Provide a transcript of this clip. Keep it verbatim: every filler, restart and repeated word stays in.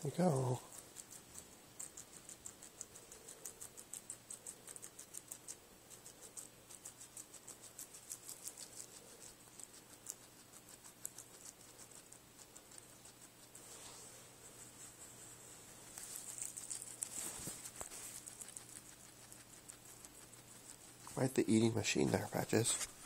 we go. Quite the eating machine there, Patches.